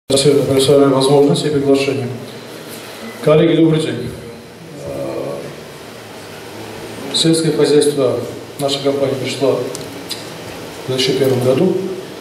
Спасибо за предоставленную возможность и приглашение. Коллеги, добрый день. Сельское хозяйство наша компания пришла в 2001 году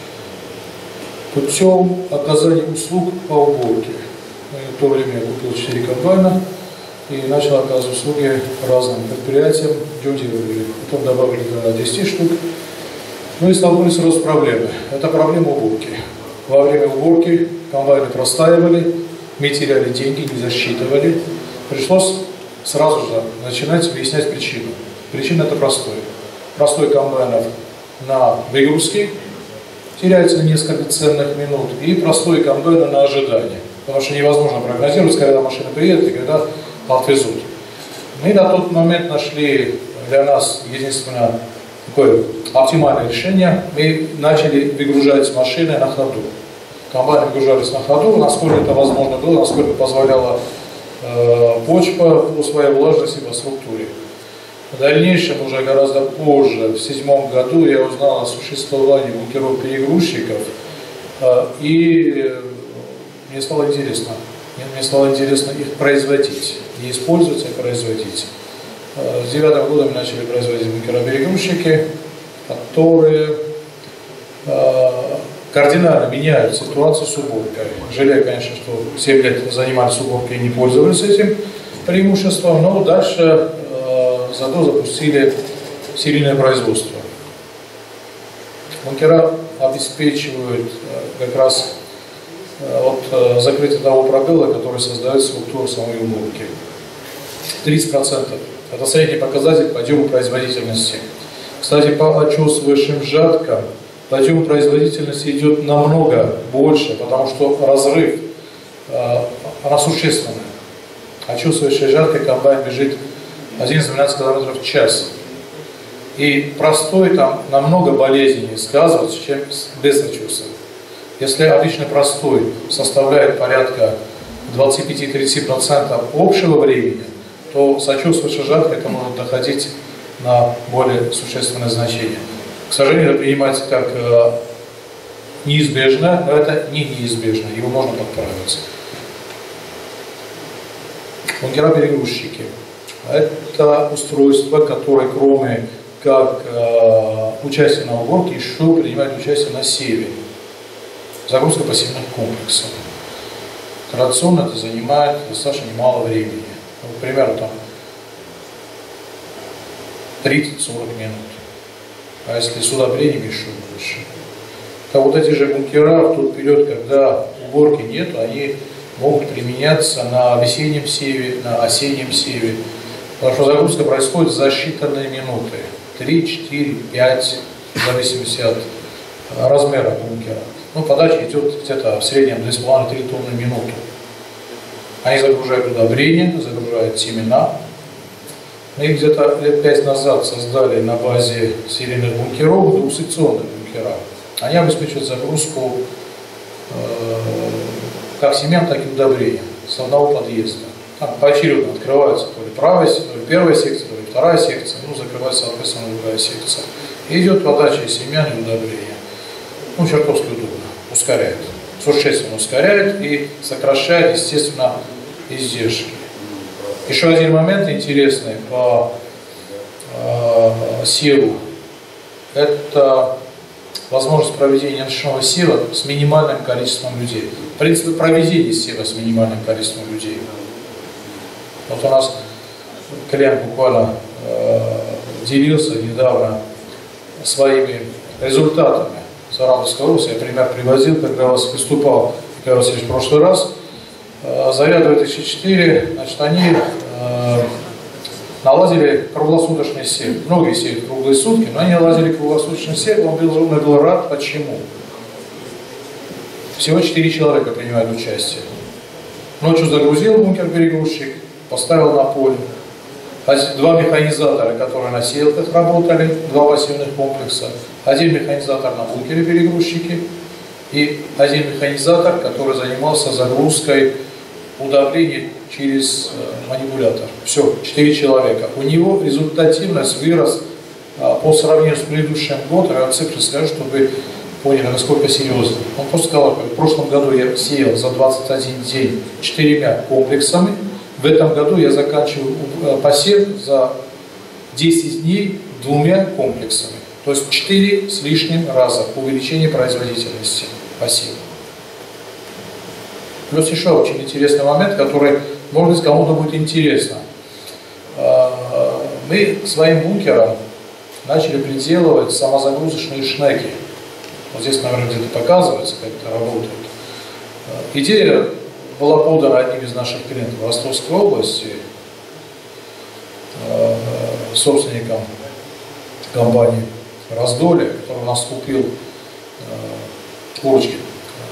путем оказания услуг по уборке. В то время я купил 4 комбайна и начал оказывать услуги разным предприятиям, дюти-фри. Потом добавили до 10 штук. Мы столкнулись с ростом проблемы. Это проблема уборки. Во время уборки комбайны простаивали, мы теряли деньги, не засчитывали. Пришлось сразу же начинать выяснять причину. Причина это простой. Простой комбайнов на выгрузке теряется несколько ценных минут, и простой комбайна на ожидание. Потому что невозможно прогнозировать, когда машина приедет и когда отвезут. Мы на тот момент нашли для нас единственное такое оптимальное решение. Мы начали выгружать машины на ходу. Комбайны выгружались на ходу, насколько это возможно было, насколько позволяла почва по своей влажности по структуре. В дальнейшем, уже гораздо позже, в 2007 году, я узнал о существовании бункеров-перегрузчиков, и мне стало интересно. Мне стало интересно их производить, не использовать, а производить. С 2009 года мы начали производить бункера-перегрузчики, которые кардинально меняют ситуацию с уборкой. Жалею, конечно, что 7 лет занимались уборкой и не пользовались этим преимуществом, но дальше зато запустили серийное производство. Бункера обеспечивают как раз от закрытия того пробела, который создает структуру самой уборки. 30%. Это средний показатель подъема производительности. Кстати, по очесывающим жаткам подъем производительности идет намного больше, потому что разрыв она существенная. Очесывающая жатка комбайн бежит 11-12 км в час. И простой там намного болезненнее сказывается, чем без очесывания. Если обычно простой составляет порядка 25-30% общего времени, то с очесывающей жаткой это может доходить на более существенное значение. К сожалению, это принимается как неизбежно, но это не неизбежно, его можно подправить. Бункера-перегрузчики. Это устройство, которое кроме как участия на уборке, еще принимает участие на севе. Загрузка пассивных комплексов. Традиционно это занимает достаточно немало времени. Примерно там 30-40 минут. А если с удобрениями еще больше. То вот эти же бункера в тот период, когда уборки нет, они могут применяться на весеннем севе, на осеннем севе. Потому что загрузка происходит за считанные минуты. 3, 4, 5, в зависимости от размера бункера. Ну, подача идет где-то в среднем 2,5-3 тонны в минуту. Они загружают удобрения, загружают семена. Мы где-то лет 5 назад создали на базе серийных бункеров двухсекционные бункера. Они обеспечивают загрузку как семян, так и удобрений с одного подъезда. Там поочередно открывается то ли первая секция, то ли вторая секция, ну, закрывается, соответственно, другая секция. И идет подача семян и удобрения. Ну, чертовски удобно, ускоряет. Существенно ускоряет и сокращает, естественно, издержки. Еще один момент интересный по севу – это возможность проведения ночного сева с минимальным количеством людей. В принципе, проведение сева с минимальным количеством людей. Вот у нас клиент буквально делился недавно своими результатами. Саратовской области, я пример привозил, когда я вас выступал, как раз в прошлый раз. Заряд 2004, значит, они наладили круглосуточный сев. Многие сеют круглые сутки, но они наладили круглосуточный сев, он был рад. Почему? Всего 4 человека принимают участие. Ночью загрузил бункер-перегрузчик, поставил на поле. 2 механизатора, которые на сеялках работали, 2 пассивных комплекса. 1 механизатор на бункере-перегрузчике и 1 механизатор, который занимался загрузкой удобрений через манипулятор. Все, 4 человека. У него результативность вырос по сравнению с предыдущим годом. Я вам цифры скажу, чтобы поняли, насколько серьезно. Он просто сказал, что в прошлом году я сеял за 21 день 4 комплексами, в этом году я заканчиваю посев за 10 дней 2 комплексами. То есть 4 с лишним раза увеличение производительности посева. Плюс еще очень интересный момент, который, может быть, кому-то будет интересно. Мы своим бункером начали приделывать самозагрузочные шнеки. Вот здесь, наверное, где-то показывается, как это работает. Идея была подана одним из наших клиентов в Ростовской области, собственником компании «Раздолье», который у нас купил Курочкин,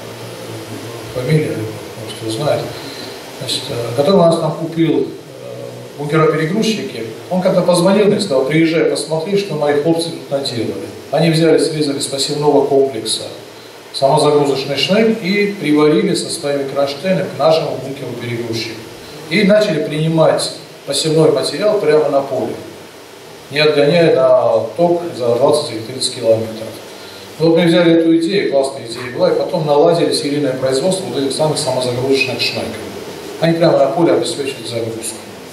фамилия, может, кто знает, значит, который у нас там купил бункера-перегрузчики. Он когда позвонил мне и сказал: приезжай, посмотри, что мои хлопцы тут наделали. Они взяли, срезали с посевного комплекса самозагрузочный шнек и приварили со своими кронштейнами к нашему бункеру-перегрузчику. И начали принимать посевной материал прямо на поле, не отгоняя на ток за 20 или 30 километров. Вот мы взяли эту идею, классная идея была, и потом наладили серийное производство вот этих самых самозагрузочных шнеков. Они прямо на поле обеспечивают загрузку.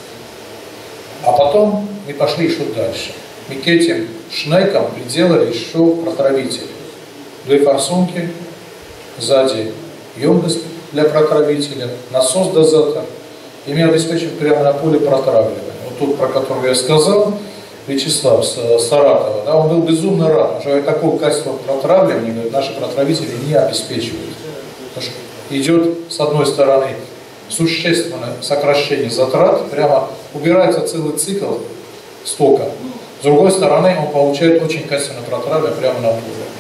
А потом мы пошли еще дальше. Мы к этим шнекам приделали еще протравитель. 2 форсунки, сзади емкость для протравителя, насос-дозатор, и мы обеспечиваем прямо на поле протравливание. Вот тут, про которого я сказал, Вячеслав с Саратова, да, он был безумно рад, потому что такого качества протравливания, говорит, наши протравители не обеспечивают. Потому что идет, с одной стороны, существенное сокращение затрат, прямо убирается целый цикл стока. С другой стороны, он получает очень качественное протравливание прямо на поле.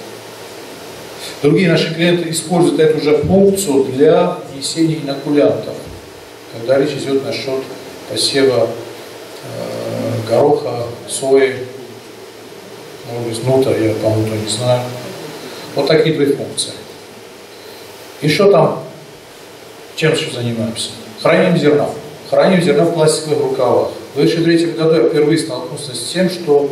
Другие наши клиенты используют эту же функцию для внесения инокулянтов, когда речь идет насчет посева гороха, сои, может быть, нута, я по-моему не знаю. Вот такие 2 функции. Еще там, чем еще занимаемся? Храним зерна. Храним зерна в пластиковых рукавах. В 2003 году я впервые столкнулся с тем, что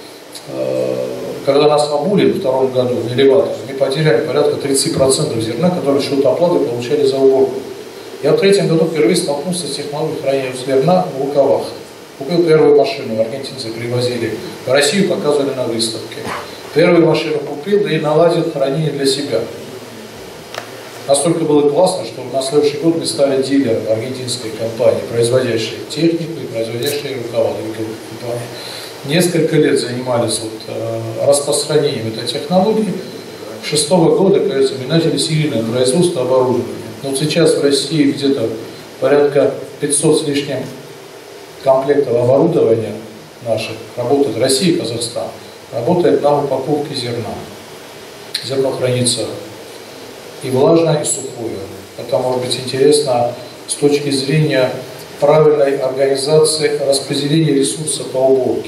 когда нас обули в 2002 году в элеваторе, мы потеряли порядка 30% зерна, которые счет оплаты получали за уборку. Я в 2003 году впервые столкнулся с технологией хранения зерна в рукавах. Купил первую машину, аргентинцы привозили в Россию, показывали на выставке. Первую машину купил, да и наладил хранение для себя. Настолько было классно, что на следующий год мы стали дилером аргентинской компании, производящей технику и производящей рукава. Несколько лет занимались распространением этой технологии. С 2006 года, кажется, мы начали серийное производство оборудования. Но вот сейчас в России где-то порядка 500 с лишним комплектов оборудования наших работает, Россия и Казахстан, работает на упаковке зерна. Зерно хранится и влажное, и сухое. Это может быть интересно с точки зрения правильной организации распределения ресурсов по уборке.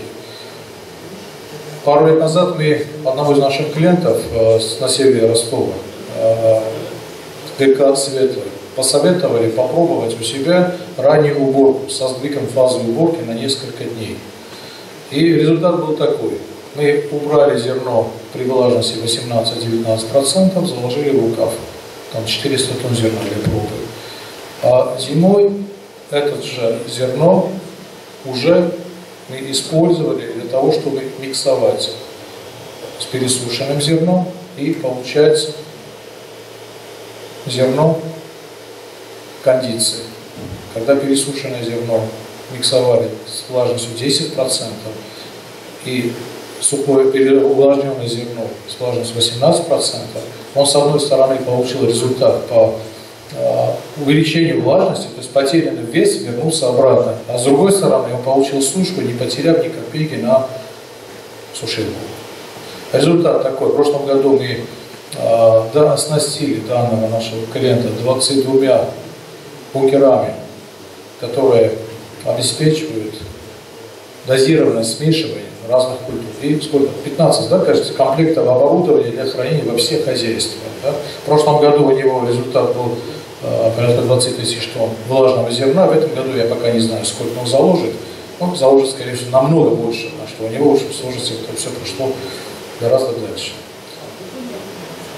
Пару лет назад мы одному из наших клиентов на севере Ростова, ГК «Светлый», посоветовали попробовать у себя раннюю уборку со сдвигом фазы уборки на несколько дней. И результат был такой. Мы убрали зерно при влажности 18-19%, заложили в рукав. Там 400 тонн зерна для пробы. А зимой это же зерно уже мы использовали для того, чтобы миксовать с пересушенным зерном и получать зерно кондиции. Когда пересушенное зерно миксовали с влажностью 10% и сухое переувлажненное зерно с влажностью 18%, он с одной стороны получил результат по увеличению влажности, то есть потерянный вес вернулся обратно, а с другой стороны он получил сушку, не потеряв ни копейки на сушилку. Результат такой. В прошлом году мы оснастили данного нашего клиента 22 бункерами, которые обеспечивают дозированное смешивание разных культур. И сколько? 15, да, кажется, комплектов оборудования для хранения во всех хозяйствах. Да? В прошлом году у него результат был порядка 20 тысяч тонн влажного зерна. В этом году я пока не знаю, сколько он заложит. Он заложит, скорее всего, намного больше, потому что у него, в общем, сложится, это все прошло гораздо дальше.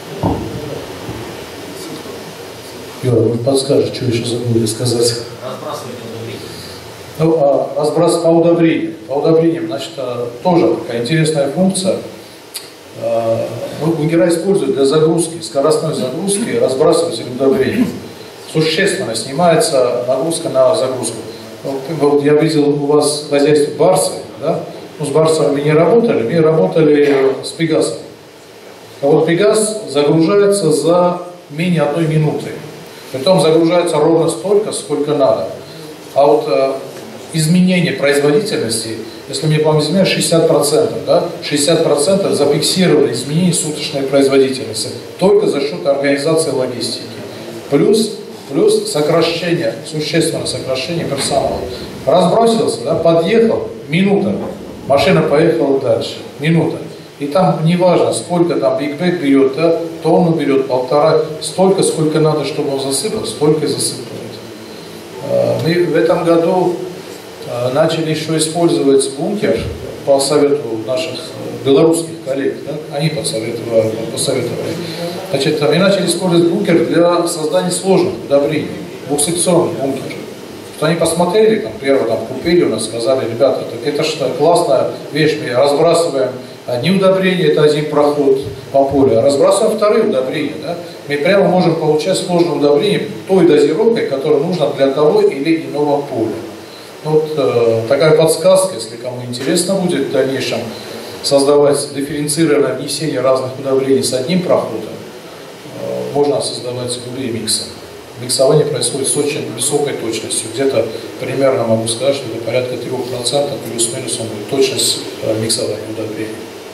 Юра, вы подскажете, что еще забыли сказать? Разбрасывать удобрения. Ну, разброс по удобрениям. По удобрениям, значит, тоже такая интересная функция. Бункера используют для загрузки, скоростной загрузки разбрасыватель удобрений. Существенно снимается нагрузка на загрузку. Вот я видел у вас в хозяйстве барсы, да? Ну, с барсами мы не работали, мы работали с пегасом. А вот пегас загружается за менее 1 минуты. Притом загружается ровно столько, сколько надо. А вот изменение производительности, если мне память изменяет, 60%, да? 60% зафиксировали изменение суточной производительности только за счет организации логистики. Плюс сокращение, существенное сокращение персонала. Разбросился, да, подъехал, минута, машина поехала дальше, минута. И там не важно, сколько там бигбэк берет, да, тонну берет, 1,5, столько, сколько надо, чтобы он засыпал, столько и засыпает. Мы в этом году начали еще использовать бункер по совету наших белорусских коллег, да? Они посоветовали. Значит, мы начали использовать бункер для создания сложных удобрений, двухсекционный бункер. Что они посмотрели, там, первый там, купили у нас, сказали, ребята, так это что классная вещь, мы разбрасываем одни удобрения, это один проход по полю, а разбрасываем вторые удобрения. Да? Мы прямо можем получать сложное удобрение той дозировкой, которая нужна для того или иного поля. Вот такая подсказка, если кому интересно будет в дальнейшем создавать дифференцированное внесение разных удобрений с одним проходом, можно создавать любые миксы. Миксование происходит с очень высокой точностью. Где-то примерно могу сказать, что это порядка 3% плюс-минус будет точность миксования удобрений.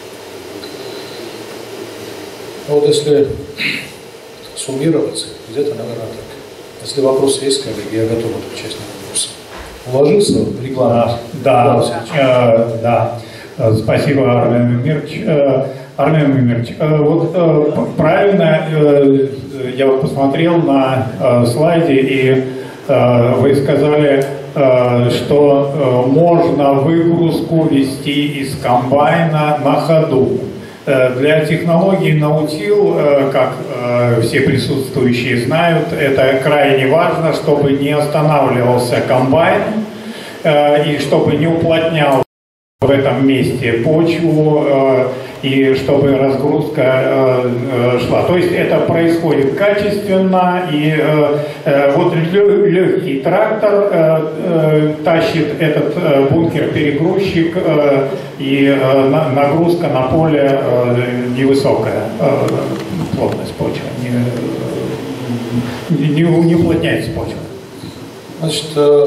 Вот если суммировать, где-то, наверное, так. Если вопросы есть, коллеги, я готов отвечать на вопросы. Уложился в регламент? Да. Спасибо, Армен Мумирович. Армен Мумирович, вот правильно, я вот посмотрел на слайде, и вы сказали, что можно выгрузку вести из комбайна на ходу. Для технологии наутил, как все присутствующие знают, это крайне важно, чтобы не останавливался комбайн и чтобы не уплотнял в этом месте почву и чтобы разгрузка шла. То есть это происходит качественно, и вот легкий трактор тащит этот бункер-перегрузчик, и нагрузка на поле невысокая, плотность почвы, не уплотняется почва. Значит,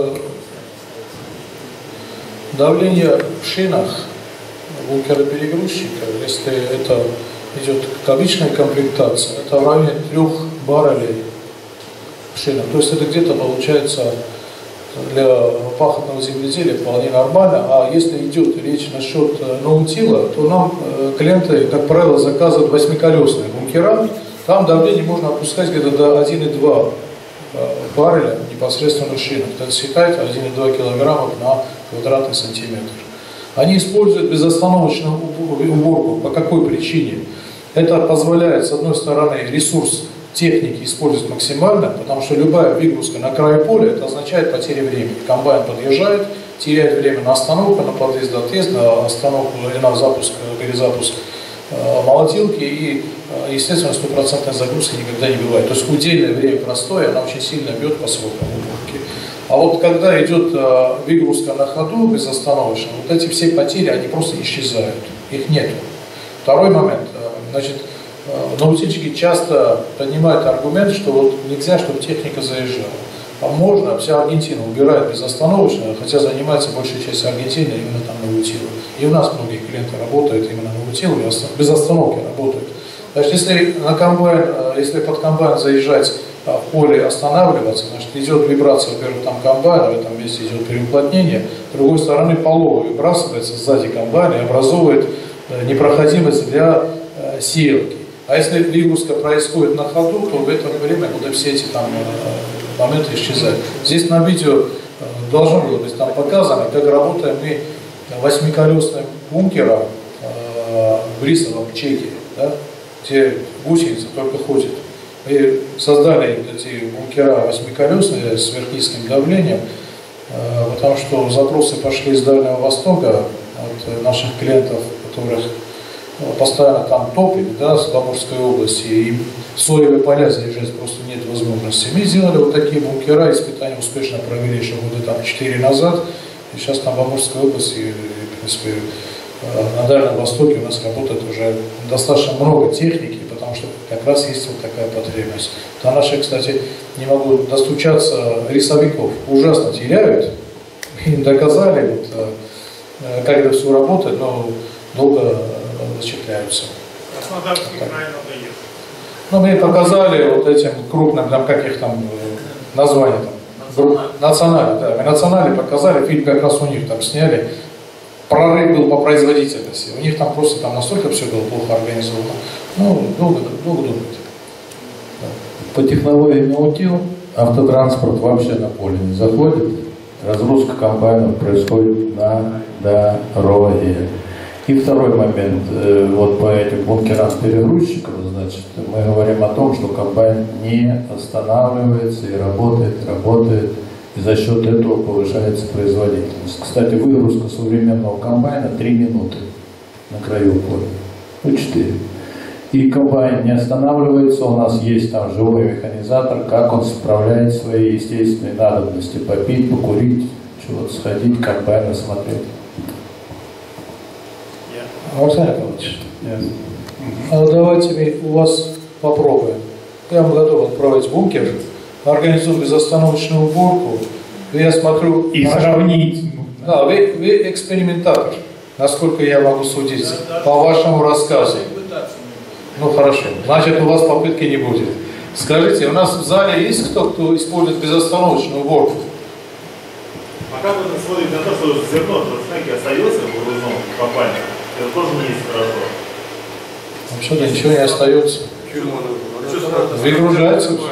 давление в шинах бункера-перегрузчика, если это идет к обычной комплектации, это в районе 3 баррелей в шинах. То есть это где-то получается для пахотного земледелия вполне нормально. А если идет речь насчет наутила, то нам клиенты, как правило, заказывают 8-колесные бункера. Там давление можно опускать где-то до 1,2 барреля непосредственно в шинах. Это считайте 1,2 килограмма на квадратный сантиметр. Они используют безостановочную уборку. По какой причине? Это позволяет, с одной стороны, ресурс техники использовать максимально, потому что любая выгрузка на край поля, это означает потерю времени. Комбайн подъезжает, теряет время на остановку, на подъезд, отъезд, на остановку или на запуск, перезапуск молотилки, и, естественно, стопроцентной загрузки никогда не бывает. То есть удельное время простое, она очень сильно бьет по срокам уборки. А вот когда идет выгрузка на ходу безостановочно, вот эти все потери, они просто исчезают, их нет. Второй момент, значит, наутильщики часто поднимают аргумент, что вот нельзя, чтобы техника заезжала. А можно, вся Аргентина убирает безостановочно, хотя занимается большая часть Аргентины именно там наутилом. И у нас многие клиенты работают именно наутилом, без остановки работают. Значит, если под комбайн заезжать в поле останавливаться, значит, идет вибрация, во-первых, там комбайна, в этом месте идет переуплотнение, с другой стороны полова выбрасывается сзади комбайна и образовывает непроходимость для сеялки. А если выгрузка происходит на ходу, то в это время вот все эти там моменты исчезают. Здесь на видео должно было быть там показано, как работаем мы 8-колесным бункером в рисовом чеке, да, где гусеница только ходит. и создали вот эти бункера восьмиколесные с сверхнизким давлением, потому что запросы пошли из Дальнего Востока от наших клиентов, которых постоянно там топит, да, с Амурской области, и соевые поля заезжать просто нет возможности. Мы сделали вот такие бункера, испытания успешно провели еще года там 4 назад, и сейчас там в Амурской области, в принципе, на Дальнем Востоке у нас работает уже достаточно много техники, потому что как раз есть вот такая потребность. До наших, кстати, не могу достучаться, рисовиков ужасно теряют, им доказали, вот, как это все работает, но долго зачитляются. Краснодарский край надо ехать. Ну, мне показали вот этим крупным, там, как их там название там, национальный, да, мы национальный показали, фильм как раз у них там сняли, прорыв был по производительности, у них там просто там настолько все было плохо организовано, ну, долго думать. По технологии наутил автотранспорт вообще на поле не заходит, разгрузка комбайнов происходит на дороге. И второй момент, вот по этим бункерам перегрузчиков, значит, мы говорим о том, что комбайн не останавливается и работает, и за счет этого повышается производительность. Кстати, выгрузка современного комбайна 3 минуты на краю поля, ну 4. И комбайн не останавливается, у нас есть там живой механизатор, как он справляет свои естественные надобности, попить, покурить, чего-то сходить, комбайн осмотреть. Александр Николаевич, давайте мы у вас попробуем. Я вам готов отправить бункер, организую безостановочную уборку. Я смотрю... И сравнить. Да, вы экспериментатор, насколько я могу судить, по вашему рассказу. Ну хорошо, значит у вас попытки не будет. Скажите, у нас в зале есть кто использует безостановочную уборку? А как вы смотрите на то, что зерно в остается в грузном компании? Это тоже не есть хорошо. Вообще-то ничего не остается. Выгружается все.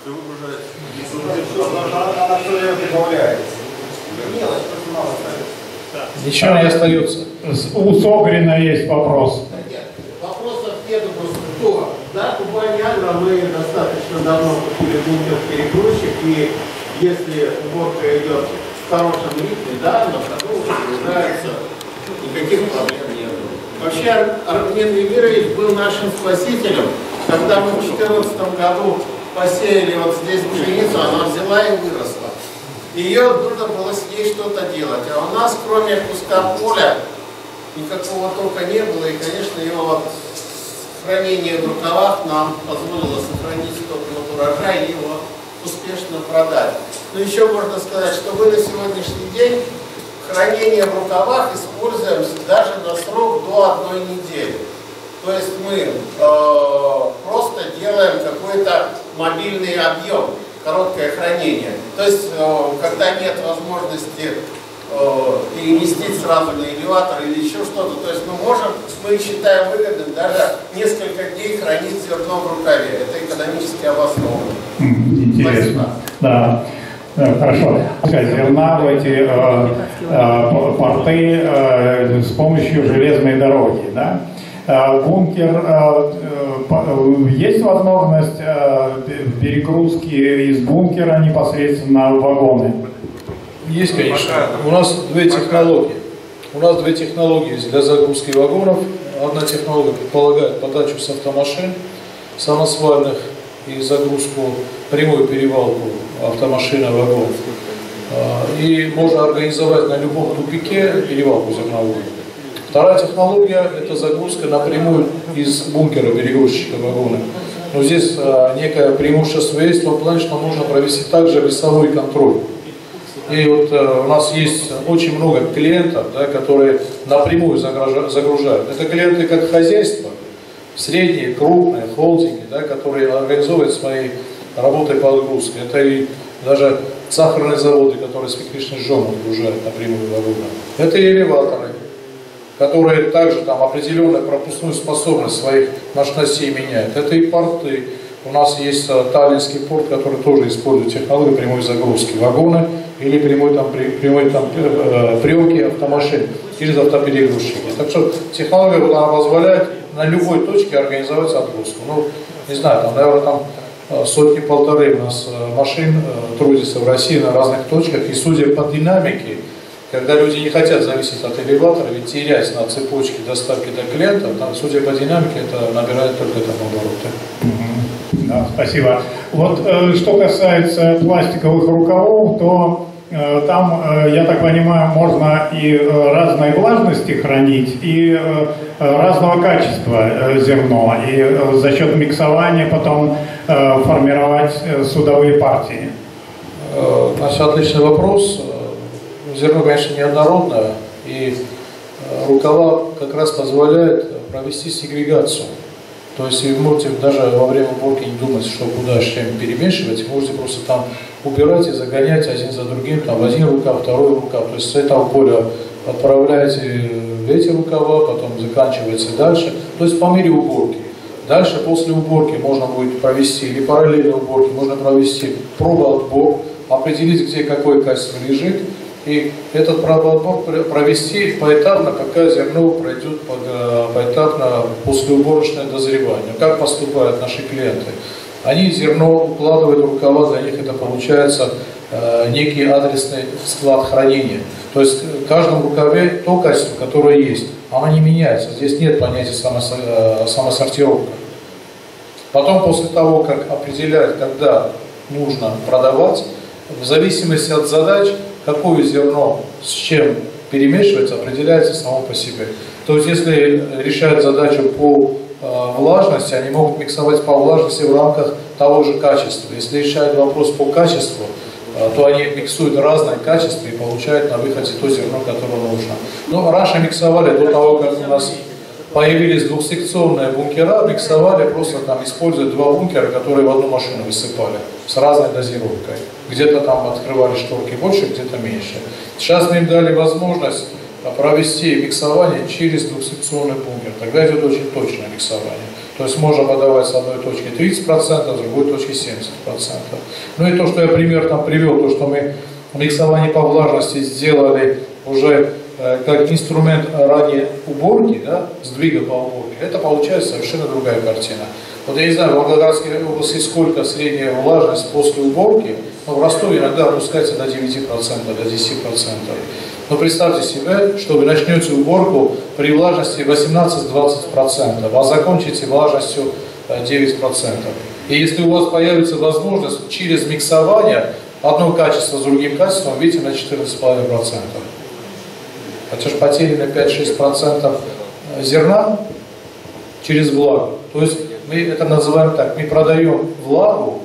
Ничего не остается. У Согрина есть вопрос. Вопрос от Педу просто. Да, Кубань-Агро мы достаточно давно купили бункер-перегрузчик, и если уборка идет в хорошем ритме, да, на ходу выгружается, никаких проблем нет. Вообще, Армен Емирович был нашим спасителем. Когда мы в 2014 году посеяли вот здесь пшеницу, она взяла и выросла. Ее нужно было с ней что-то делать. А у нас, кроме куска поля, никакого тока не было. И, конечно, ее вот хранение в рукавах нам позволило сохранить тот урожай и его успешно продать. Но еще можно сказать, что мы на сегодняшний день хранение в рукавах используем даже на срок до 1 недели. То есть мы просто делаем какой-то мобильный объем, короткое хранение. То есть, когда нет возможности переместить сразу на элеватор или еще что-то, то есть мы считаем выгодным даже несколько дней хранить зерно в рукаве. Это экономически обосновано. Интересно. Да. Хорошо. Зерна в эти порты с помощью железной дороги, да? Бункер, есть возможность перегрузки из бункера непосредственно в вагоны? Есть, конечно. У нас две технологии. У нас две технологии есть для загрузки вагонов. Одна технология предполагает подачу с автомашин самосвальных и загрузку, прямую перевалку автомашина вагонов. И можно организовать на любом тупике перевалку зерновую. Вторая технология – это загрузка напрямую из бункера перегрузчика вагона. Но здесь некое преимущество есть в том плане, что можно провести также весовой контроль. И вот у нас есть очень много клиентов, да, которые напрямую загружают. Это клиенты как хозяйства, средние, крупные, холдинги, да, которые организовывают свои работы по отгрузке. Это и даже сахарные заводы, которые свекличный жжем отгружают напрямую вагоны. Это и элеваторы, которые также там определенную пропускную способность своих мощностей меняют. Это и порты. У нас есть Таллинский порт, который тоже использует технологию прямой загрузки вагоны или прямой приемки автомашин через автоперегрузчики. Так что технология вот, она позволяет на любой точке организовать отгрузку. Ну, не знаю, там, наверное, там сотни-полторы у нас машин трудятся в России на разных точках, и судя по динамике, когда люди не хотят зависеть от элеватора, ведь терять на цепочке доставки до клиента, там, судя по динамике, это набирает только там обороты. Да, спасибо. Вот что касается пластиковых рукавов, то там, я так понимаю, можно и разной влажности хранить, и разного качества зерно, и за счет миксования потом формировать судовые партии. Значит, отличный вопрос. Зерно, конечно, неоднородное, и рукава как раз позволяют провести сегрегацию. То есть вы можете даже во время уборки не думать, что куда с чем перемешивать, можете просто там убирать и загонять один за другим, там в один рукав, второй рукав. То есть с этого поля отправляете в эти рукава, потом заканчивается дальше. То есть по мере уборки. Дальше после уборки можно будет провести, или параллельно уборке, можно провести пробоотбор, определить, где какое качество лежит, и этот пробоотбор провести поэтапно, пока зерно пройдет поэтапно послеуборочное дозревание. Как поступают наши клиенты? Они зерно укладывают в рукава, для них это получается некий адресный склад хранения. То есть в каждом рукаве то качество, которое есть, оно не меняется. Здесь нет понятия самосортировка. Потом, после того, как определяют, когда нужно продавать, в зависимости от задач, какое зерно с чем перемешивается, определяется само по себе. То есть, если решают задачу по влажности, они могут миксовать по влажности в рамках того же качества. Если решают вопрос по качеству, то они миксуют разное качество и получают на выходе то зерно, которое нужно. Но раньше миксовали, до того, как у нас появились двухсекционные бункера, миксовали, просто там используя два бункера, которые в одну машину высыпали, с разной дозировкой. Где-то там открывали шторки больше, где-то меньше. Сейчас мы им дали возможность провести миксование через двухсекционный бункер. Тогда идет очень точное миксование. То есть можно подавать с одной точки 30%, с другой точки 70%. Ну и то, что я пример там привел, то, что мы миксование по влажности сделали уже как инструмент ранее уборки, да, сдвига по уборке, это получается совершенно другая картина. Вот я не знаю, в Волгоградской области сколько средняя влажность после уборки, но в Ростове иногда опускается до 9%, до 10%. Но представьте себе, что вы начнете уборку при влажности 18-20%, а закончите влажностью 9%. И если у вас появится возможность через миксование одно качество с другим качеством выйти на 14,5%. Хотя же потеряно 5-6% зерна через влагу. То есть мы это называем так, мы продаем влагу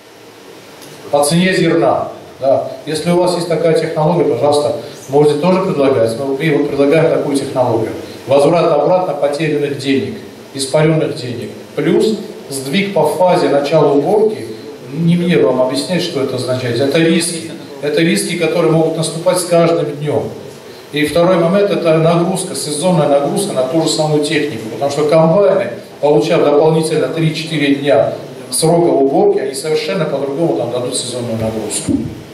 по цене зерна. Да. Если у вас есть такая технология, пожалуйста, можете тоже предлагать. Мы предлагаем такую технологию. Возврат обратно потерянных денег, испаренных денег. Плюс сдвиг по фазе начала уборки. Не мне вам объяснять, что это означает. Это риски. Это риски, которые могут наступать с каждым днем. И второй момент – это нагрузка, сезонная нагрузка на ту же самую технику. Потому что комбайны, получав дополнительно 3-4 дня срока уборки, они совершенно по-другому там дадут сезонную нагрузку.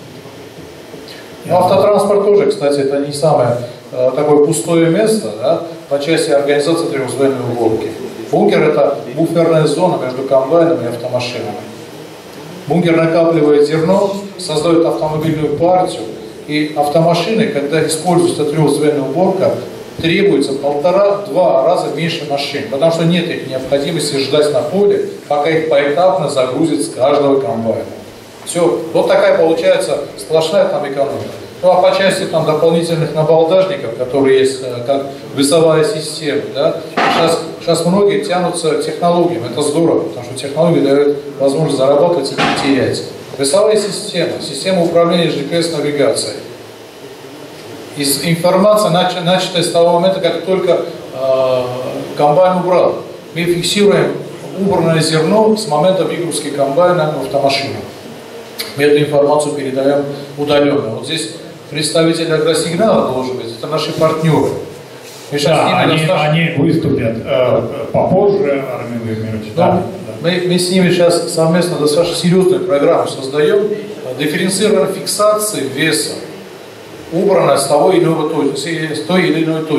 И автотранспорт тоже, кстати, это не самое такое пустое место, да, по части организации трехдневной уборки. Бункер – это буферная зона между комбайнами и автомашинами. Бункер накапливает зерно, создает автомобильную партию, и автомашины, когда используется трехдневная уборка, требуется 1,5-2 раза меньше машин, потому что нет их необходимости ждать на поле, пока их поэтапно загрузят с каждого комбайна. Все, вот такая получается сплошная там экономика. Ну а по части там дополнительных набалдажников, которые есть как весовая система, да, сейчас многие тянутся к технологиям, это здорово, потому что технология дает возможность зарабатывать и не терять. Весовая система, система управления GPS-навигацией. Информация, начатая с того момента, как только комбайн убрал. Мы фиксируем убранное зерно с момента выгрузки комбайна в автомашину. Мы эту информацию передаем удаленно. Вот здесь представитель агросигнала должен быть, это наши партнеры. Да, они выступят попозже, Армен Владимирович. Да. Мы с ними сейчас совместно достаточно серьезную программу создаем, дифференцированной фиксации веса, убрана с той или иной точки.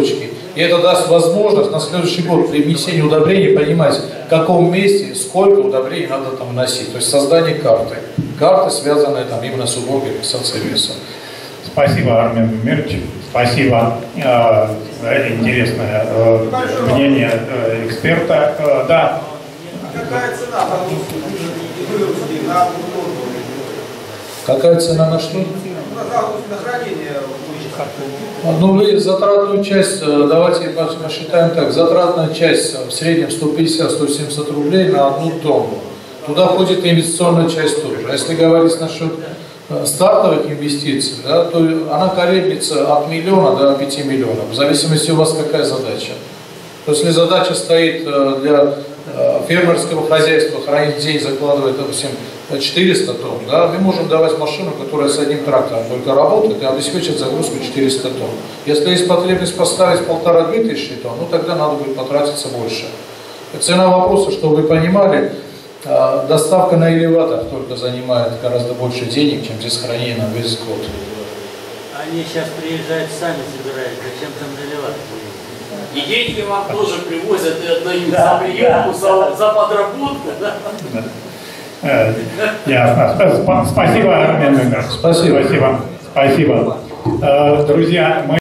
И это даст возможность на следующий год при внесении удобрений понимать, в каком месте, сколько удобрений надо там вносить. То есть создание карты. Карты, связанные там именно с уборкой, фиксацией веса. Спасибо, Армен Мирч. Спасибо за интересное мнение эксперта. Да. Какая цена выгрузки на культуру? Какая цена на что? На хранение. Ну, вы затратную часть, давайте посчитаем так, затратная часть в среднем 150-170 рублей на одну тонну. Туда входит инвестиционная часть тоже. А если говорить насчет стартовых инвестиций, да, то она колеблется от миллиона до 5 миллионов, в зависимости у вас какая задача. То есть, если задача стоит для фермерского хозяйства, хранить день закладывает, допустим, 400 тонн, да, мы можем давать машину, которая с одним трактором только работает и обеспечит загрузку 400 тонн. Если есть потребность поставить 1500-2000 тонн, ну тогда надо будет потратиться больше. Цена вопроса, чтобы вы понимали, доставка на элеватор только занимает гораздо больше денег, чем здесь хранение на весь год. Они сейчас приезжают, сами собирают, зачем там элеватор? И деньги вам тоже привозят и отдают за приемку, за подработку. Да? Ясно. Спасибо, Армен Мирч. Спасибо. Спасибо. Друзья, мы